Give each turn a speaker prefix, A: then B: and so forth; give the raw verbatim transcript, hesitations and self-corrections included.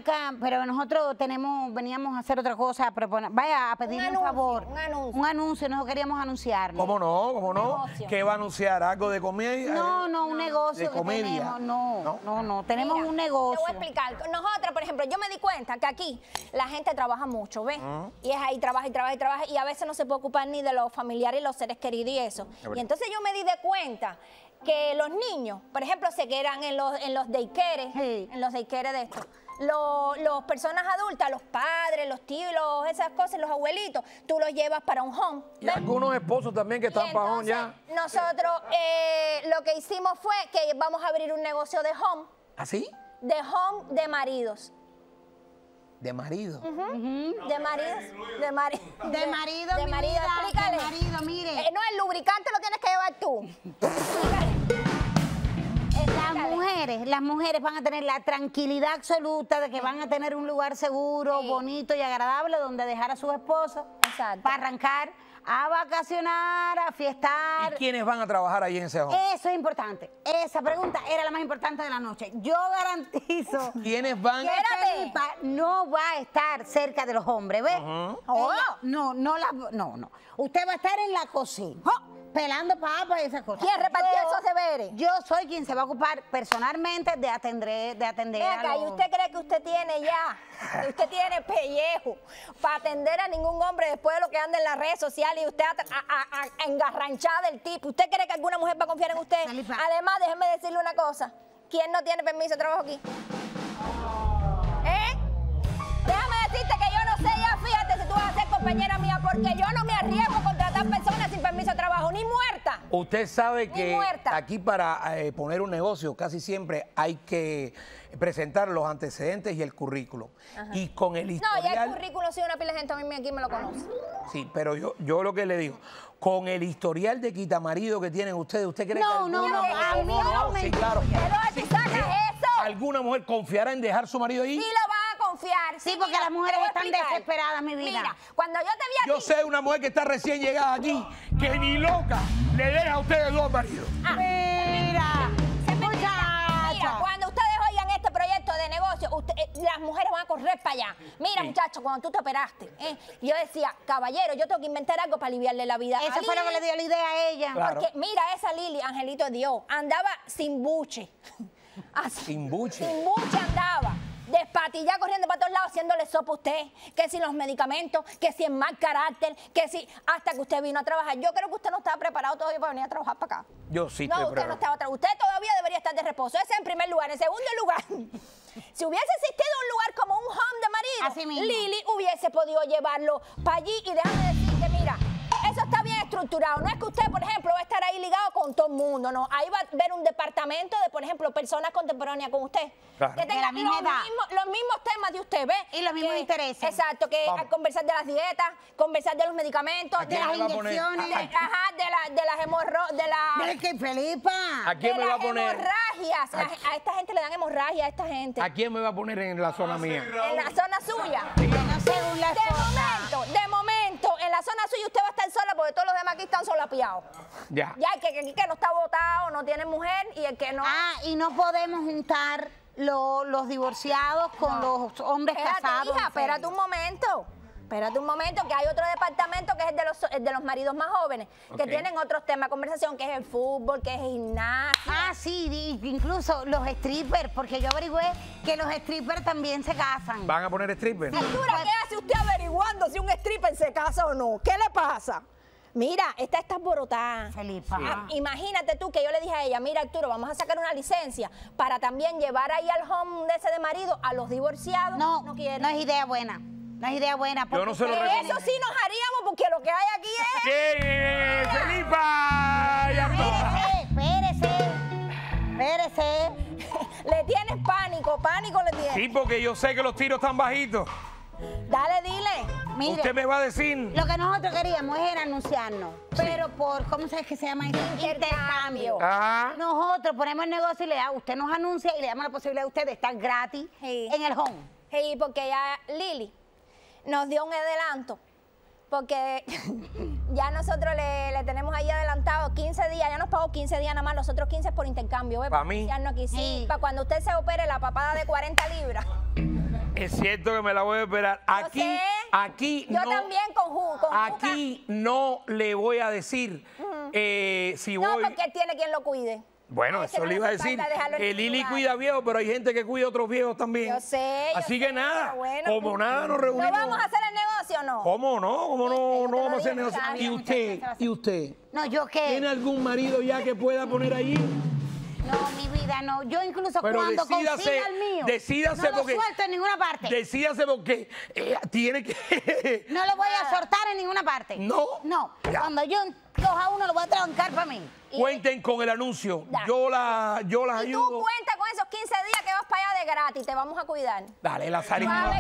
A: acá, pero nosotros tenemos, veníamos a hacer otra cosa, a proponer, vaya a pedirle un,
B: un
A: favor.
B: Un anuncio.
A: Un anuncio, nosotros queríamos anunciarlo.
C: ¿Cómo no? ¿Cómo no?
B: Negocio.
C: ¿Qué va a anunciar? ¿Algo de comedia?
A: No, no, un negocio
C: de
A: que
C: comedia.
A: tenemos. No,
C: ¿No?
A: no, no, tenemos
B: Mira,
A: un negocio.
B: Te voy a explicar. Nosotras, por ejemplo, yo me di cuenta que aquí la gente trabaja mucho, ¿ves?
C: Uh-huh.
B: Y es ahí, trabaja y trabaja y trabaja, y a veces no se puede ocupar ni de los familiares y los seres queridos y eso.
C: verdad.
B: Y entonces yo me di de cuenta que los niños, por ejemplo, se quedan en los, en los daycares,
A: Sí.
B: en los daycares de esto. Los, los personas adultas, los padres, los tíos, los- esas cosas, los abuelitos, tú los llevas para un home.
C: Y
B: ¿ves?
C: algunos esposos también que
B: Y
C: están pajón ya.
B: entonces, nosotros eh, lo que hicimos fue que vamos a abrir un negocio de home,
C: ¿Así?
B: de home de maridos.
C: De marido.
B: De maridos, de maridos.
A: De marido,
B: De
A: mi
B: marido,
A: vida,
B: explícale.
A: de marido, mire.
B: Eh, no, el lubricante lo tienes que llevar tú. Explícale.
A: Las
B: Explícale.
A: mujeres, las mujeres van a tener la tranquilidad absoluta de que van a tener un lugar seguro,
B: Sí.
A: bonito y agradable donde dejar a sus esposos
B: Exacto.
A: para arrancar a vacacionar, a
C: ¿Y
A: fiestar.
C: quiénes van a trabajar ahí en ese home?
A: Eso es importante. Esa pregunta era la más importante de la noche. Yo garantizo
C: ¿Quiénes van?
A: que
B: Espérate.
A: Felipa no va a estar cerca de los hombres, ¿ves?
C: Ujú.
B: Oh.
A: Ella- no, no, la, no, no. Usted va a estar en la cocina, ¡oh! pelando papas y esas cosas.
B: ¿Quién repartió
A: Yo-
B: esos deberes?
A: Yo soy quien se va a ocupar personalmente de atender, de atender
B: Ven
A: a
B: acá, ¿y
A: los-
B: usted cree que usted tiene ya, que usted tiene pellejo para atender a ningún hombre después de lo que anda en las redes sociales y usted a, a- a- a engarranchada del tipo? ¿Usted cree que alguna mujer va a confiar en usted?
A: Felipa.
B: Además, déjeme decirle una cosa. ¿Quién no tiene permiso de trabajo aquí? ¿Eh? Déjame decirte que yo no sé ya, fíjate, si tú vas a ser compañera mía, porque yo no me arriesgo a contratar personas sin permiso de trabajo, ni muerta.
C: Usted sabe
B: Ni
C: que
B: muerta.
C: aquí para eh, poner un negocio casi siempre hay que presentar los antecedentes y el currículo. Y con el
B: No,
C: historial...
B: ya el currículo, sí, una pila de gente a mí aquí me lo conoce.
C: Sí, pero yo, yo lo que le digo, con el historial de quitamarido que tienen ustedes, ¿usted cree
A: No,
C: que
A: no,
C: alguna
A: no,
C: mujer-
A: a mí no me-
C: sí, claro.
B: ¿De dónde tú sacas eso?
C: ¿Alguna mujer confiará en dejar su marido ahí?
B: Sí lo van a confiar.
A: Sí, porque las mujeres
B: te voy a
A: están
B: explicar.
A: desesperadas, mi vida.
B: Mira, cuando yo te vi a
C: Yo
B: ti...
C: sé una mujer que está recién llegada aquí, que ni loca le deja a ustedes dos maridos.
B: Ah,
A: Mira,
B: Mira,
A: muchacha.
B: cuando ustedes oigan este proyecto de negocio, usted- eh, las mujeres van a correr para allá. Mira,
C: Sí.
B: muchachos, cuando tú te operaste, ¿eh? yo decía, caballero, yo tengo que inventar algo para aliviarle la vida. a
A: Eso fue lo que
B: Lili.
A: le dio la idea a ella.
C: Claro.
B: Porque mira, esa Lili, Angelito de Dios, andaba sin buche. Así.
C: Sin buche.
B: Sin buche andaba. Despatillada corriendo para todos lados haciéndole sopa a usted, que si los medicamentos, que si en mal carácter, que si hasta que usted vino a trabajar. Yo creo que usted no estaba preparado todavía para venir a trabajar para acá.
C: Yo sí
B: No,
C: estoy
B: usted no
C: preparado.
B: estaba tra- Usted todavía debería estar de reposo. Ese en primer lugar. En segundo lugar, si hubiese existido un lugar como un home de marido,
A: Así mismo.
B: Lili hubiese podido llevarlo para allí. Y déjame decirte, mira, eso está bien estructurado. No es que usted, por ejemplo, va a estar ahí ligado con todo el mundo, no. Ahí va a ver un departamento de, por ejemplo, personas contemporáneas con usted.
C: Claro.
B: Que
A: De
B: tengan
A: la misma
B: los
A: edad.
B: mismos, los mismos temas de usted, ¿ve?
A: Y los mismos
B: Que-
A: intereses.
B: Exacto, que
C: Vamos.
B: a conversar de las dietas, conversar de los medicamentos,
C: ¿A
B: de
C: quién
B: las
C: me va a poner?
B: inyecciones,
C: ¿A-
B: de, ajá, de, la, de las hemorro... de la...
A: ¿De qué, Felipa?
C: ¿A quién
B: de
C: me va a
B: las
C: poner?
B: hemorragias. La- A esta gente le dan hemorragia a esta gente.
C: ¿A quién me va a poner en la zona mía?
B: En la zona suya.
A: No según la
B: De
A: esposa.
B: momento, de momento, en la zona suya usted va a estar sola porque todos los demás aquí están solapiados.
C: Ya.
B: Ya el que, que, que no está votado, no tiene mujer y el que no...
A: Ah, y no podemos juntar lo- los divorciados con los hombres
B: Espérate,
A: casados.
B: hija,
A: en
B: espérate
A: serio.
B: un momento. Espérate un momento, que hay otro departamento que es el de los, el de los maridos más jóvenes, que
C: Ok.
B: tienen otros temas de conversación, que es el fútbol, que es el gimnasio.
A: Ah, sí, di- incluso los strippers, porque yo averigüé que los strippers también se casan.
C: ¿Van a poner stripper?
B: Artura, ¿qué hace usted averiguando si un stripper se casa o no? ¿Qué le pasa? Mira, esta está alborotada.
A: Felipa.
B: Ah, imagínate tú que yo le dije a ella, mira Arturo, vamos a sacar una licencia para también llevar ahí al home de ese de marido a los divorciados.
A: No,
B: no
A: no,
B: quiere.
A: es idea buena. No es idea buena.
C: Yo no se lo
A: porque-
C: recomiendo.
B: Eso sí nos haríamos porque lo que hay aquí es...
C: ¿Qué? ¡Felipa! Ya está.
A: Espérese, espérese, espérese.
B: Le tienes pánico, pánico le tienes.
C: Sí, porque yo sé que los tiros están bajitos.
B: Dale, dile.
A: Mire,
C: Usted me va a decir.
A: lo que nosotros queríamos era anunciarnos, pero por, ¿cómo sabes que se llama eso? Intercambio.
C: Ajá.
A: Nosotros ponemos el negocio y le da, usted nos anuncia y le damos la posibilidad a usted de estar gratis
B: Sí.
A: en el home.
B: Sí, porque ya Lili nos dio un adelanto. Porque ya nosotros le, le tenemos ahí adelantado quince días, ya nos pagó quince días nada más, los otros quince por intercambio. ¿Ve?
C: ¿Pa' mí?
B: Ya no aquí, sí,
A: Sí.
B: para cuando usted se opere la papada de cuarenta libras.
C: Es cierto que me la voy a esperar. Aquí,
B: sé.
C: aquí
B: Yo
C: no.
B: también con, ju- con
C: Aquí no le voy a decir eh, si
B: Juca. No,
C: voy.
B: porque tiene quien lo cuide.
C: Bueno,
B: Ay, que
C: eso
B: no
C: le iba a
B: hace
C: decir.
B: falta dejarlo en
C: Que
B: ningún
C: Lili
B: lugar.
C: cuida viejos, pero hay gente que cuida a otros viejos también.
B: Yo sé, yo
C: Así
B: sé,
C: que nada,
B: pero bueno,
C: como
B: pues,
C: nada nos reunimos.
B: ¿No vamos a hacer el negocio o no?
C: ¿Cómo no? ¿Cómo
B: Sí, yo
C: no,
B: te
C: no
B: lo
C: vamos a hacer
B: digo,
C: negocio?
B: está
C: ¿Y
B: bien,
C: usted? ¿Y usted?
A: No, ¿yo qué?
C: ¿Tiene algún marido ya que pueda poner allí?
A: No, mi vida, no. Yo incluso
C: Pero
A: cuando
C: decídase-
A: consiga el mío,
C: decídase
A: no
C: porque-
A: lo suelto en ninguna parte.
C: Decídase porque eh, tiene que...
A: No lo voy a soltar en ninguna parte.
C: ¿No?
A: No.
C: Ya.
A: Cuando yo coja uno, lo voy a trancar para mí.
C: Cuenten con el anuncio.
B: Da.
C: Yo la, yo las
B: Y tú
C: ayudo.
B: cuenta con esos quince días que vas para allá de gratis, te vamos a cuidar.
C: Dale, la
B: Suave